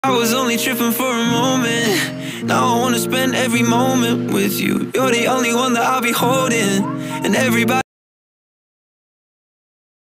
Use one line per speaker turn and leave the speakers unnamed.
I was only tripping for a moment. Now I wanna spend every moment with you. You're the only one that I'll be holding. And everybody